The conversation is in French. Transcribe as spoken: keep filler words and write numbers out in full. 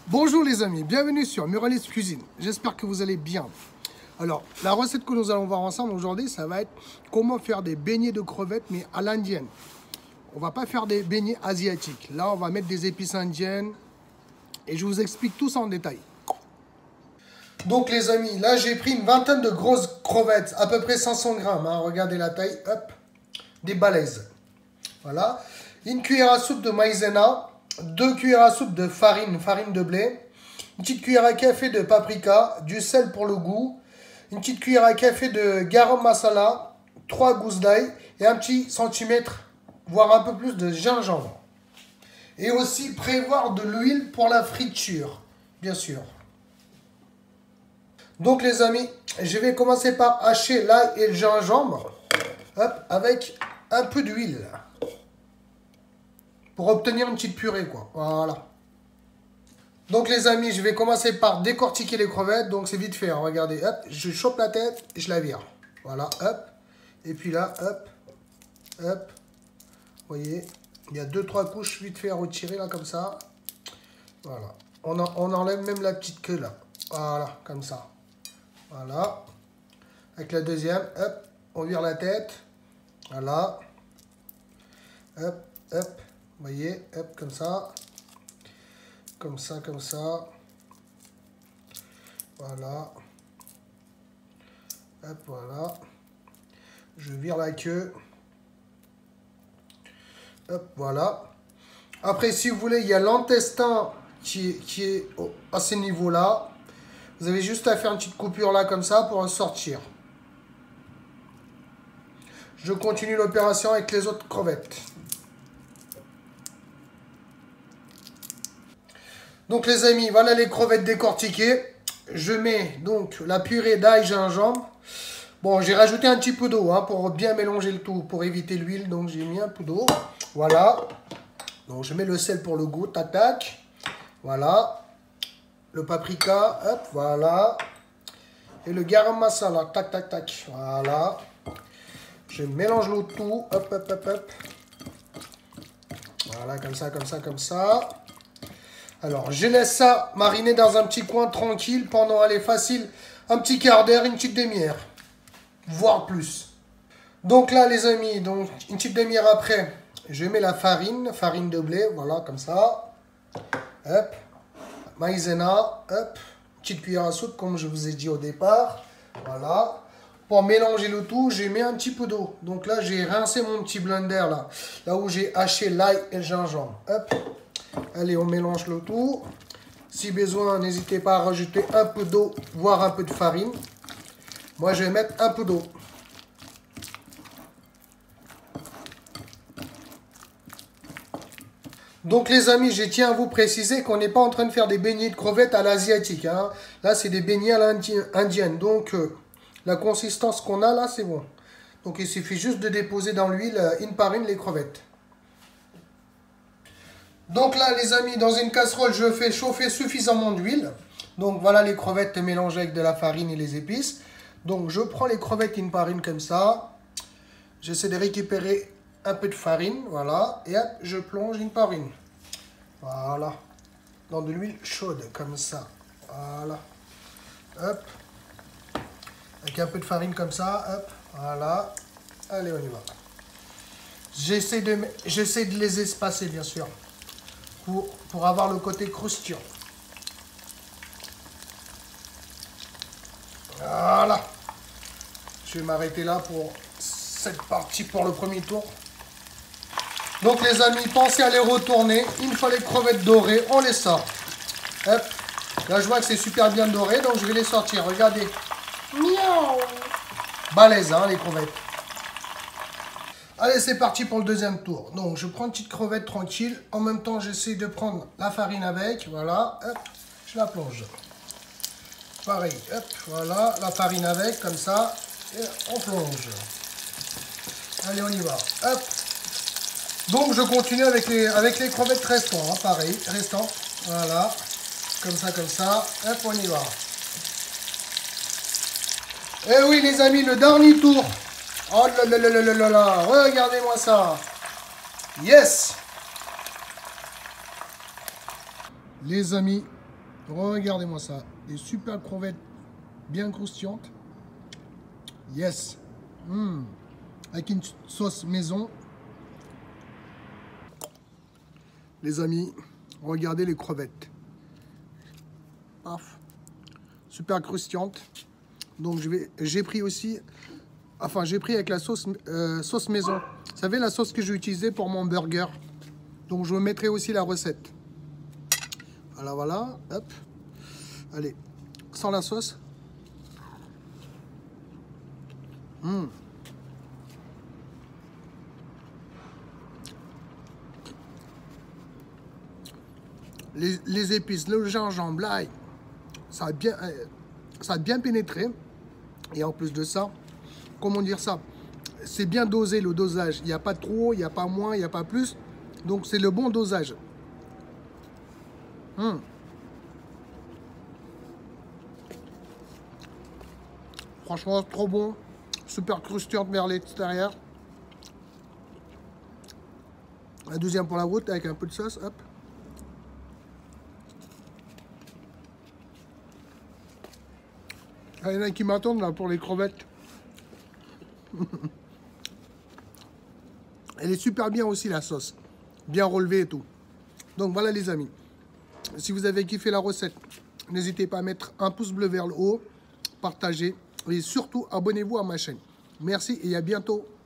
Bonjour les amis, bienvenue sur Muralist Cuisine. J'espère que vous allez bien. Alors, la recette que nous allons voir ensemble aujourd'hui, ça va être comment faire des beignets de crevettes, mais à l'indienne. On va pas faire des beignets asiatiques. Là, on va mettre des épices indiennes et je vous explique tout ça en détail. Donc les amis, là j'ai pris une vingtaine de grosses crevettes, à peu près cinq cents grammes. Hein. Regardez la taille, hop, des balaises. Voilà. Une cuillère à soupe de maïzena. deux cuillères à soupe de farine, farine de blé, une petite cuillère à café de paprika, du sel pour le goût, une petite cuillère à café de garam masala, trois gousses d'ail et un petit centimètre, voire un peu plus de gingembre. Et aussi prévoir de l'huile pour la friture, bien sûr. Donc les amis, je vais commencer par hacher l'ail et le gingembre, hop, avec un peu d'huile. Pour obtenir une petite purée, quoi. Voilà. Donc, les amis, je vais commencer par décortiquer les crevettes. Donc, c'est vite fait. Hein. Regardez, hop, je chope la tête et je la vire. Voilà, hop. Et puis là, hop, hop. Vous voyez, il y a deux trois couches vite fait à retirer, là, comme ça. Voilà. On, en, on enlève même la petite queue, là. Voilà, comme ça. Voilà. Avec la deuxième, hop, on vire la tête. Voilà. Hop, hop. Vous voyez, hop, comme ça, comme ça, comme ça, voilà, hop, voilà, je vire la queue, hop, voilà. Après, si vous voulez, il y a l'intestin qui, qui est à ce niveau-là, vous avez juste à faire une petite coupure là, comme ça, pour en sortir. Je continue l'opération avec les autres crevettes. Donc les amis, voilà les crevettes décortiquées. Je mets donc la purée d'ail gingembre. Bon, j'ai rajouté un petit peu d'eau hein, pour bien mélanger le tout, pour éviter l'huile. Donc j'ai mis un peu d'eau. Voilà. Donc je mets le sel pour le goût. Tac, tac. Voilà. Le paprika. Hop, voilà. Et le garam masala. Tac, tac, tac. Voilà. Je mélange le tout. Hop, hop, hop, hop. Voilà, comme ça, comme ça, comme ça. Alors, je laisse ça mariner dans un petit coin tranquille pendant, allez, facile, un petit quart d'heure, une petite demi-heure, voire plus. Donc là, les amis, donc une petite demi-heure après, je mets la farine, farine de blé, voilà, comme ça. Hop, maïzena, hop, petite cuillère à soupe, comme je vous ai dit au départ. Voilà. Pour mélanger le tout, j'ai mis un petit peu d'eau. Donc là, j'ai rincé mon petit blender, là, là où j'ai haché l'ail et le gingembre. Hop. Allez, on mélange le tout. Si besoin, n'hésitez pas à rajouter un peu d'eau, voire un peu de farine. Moi, je vais mettre un peu d'eau. Donc, les amis, je tiens à vous préciser qu'on n'est pas en train de faire des beignets de crevettes à l'asiatique. Hein. Là, c'est des beignets à l'indienne. Donc, euh, la consistance qu'on a là, c'est bon. Donc, il suffit juste de déposer dans l'huile, une par une, les crevettes. Donc là, les amis, dans une casserole, je fais chauffer suffisamment d'huile. Donc voilà les crevettes mélangées avec de la farine et les épices. Donc je prends les crevettes une par une comme ça. J'essaie de récupérer un peu de farine, voilà. Et hop, je plonge une par une. Voilà. Dans de l'huile chaude, comme ça. Voilà. Hop. Avec un peu de farine comme ça, hop. Voilà. Allez, on y va. J'essaie de, j'essaie de les espacer, bien sûr. Pour, pour avoir le côté croustillant. Voilà. Je vais m'arrêter là pour cette partie, pour le premier tour. Donc les amis, pensez à les retourner. Une fois les crevettes dorées, on les sort. Hop. Là, je vois que c'est super bien doré, donc je vais les sortir. Regardez. Miaou. Balèze, hein, les crevettes. Allez, c'est parti pour le deuxième tour. Donc, je prends une petite crevette tranquille. En même temps, j'essaie de prendre la farine avec. Voilà, hop, je la plonge. Pareil, hop, voilà, la farine avec, comme ça. Et on plonge. Allez, on y va. Hop. Donc, je continue avec les, avec les crevettes restantes. Hein, pareil, restant. Voilà, comme ça, comme ça. Hop, on y va. Et oui, les amis, le dernier tour. Oh là là là là là là, regardez-moi ça. Yes. Les amis, Regardez-moi ça. Des super crevettes bien croustillantes. Yes. Mmh. Avec une sauce maison. Les amis, regardez les crevettes. Paf. Super croustillantes. Donc je vais, j'ai pris aussi, enfin j'ai pris avec la sauce, euh, sauce maison. Vous savez la sauce que j'ai utilisée pour mon burger. Donc je vous mettrai aussi la recette. Voilà, voilà, hop. Allez, sans la sauce. Mmh. Les, les épices, le gingembre, l'ail, ça a bien, euh, ça a bien pénétré. Et en plus de ça, comment dire ça, c'est bien dosé le dosage. Il n'y a pas trop, il n'y a pas moins, il n'y a pas plus. Donc c'est le bon dosage. Mmh. Franchement, trop bon. Super croustillante vers l'extérieur. La deuxième pour la route avec un peu de sauce. Hop. Il y en a qui m'attendent là pour les crevettes. Elle est super bien aussi la sauce. Bien relevée et tout. Donc voilà les amis. Si vous avez kiffé la recette, n'hésitez pas à mettre un pouce bleu vers le haut. Partagez. Et surtout, abonnez-vous à ma chaîne. Merci et à bientôt.